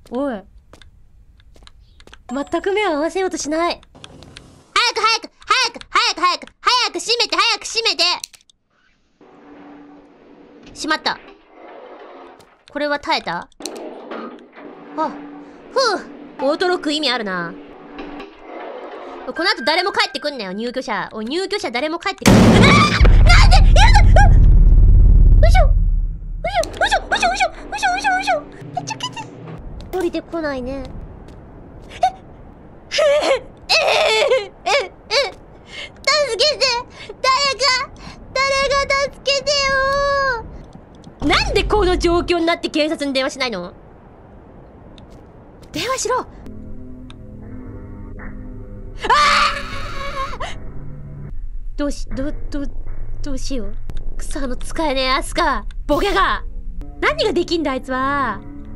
おい。全く目を合わせようとしない。 早く早く早く早く早く早く閉めて早く閉めて。閉まった。これは耐えた？あ、ふう。オートロック意味あるな。この後誰も帰ってくんなよ、入居者。入居者誰も帰ってくんな。なんでやだ。うしょうしょうしょうしょうしょうしょうしょうしょ。ちょけて。降りてこないね。助けて。誰が助けてよ。なんでこの状況になって警察に電話しないの？電話しろ。どうしよう。クソ使えねえアスカ。ボケが。何ができんだあいつは。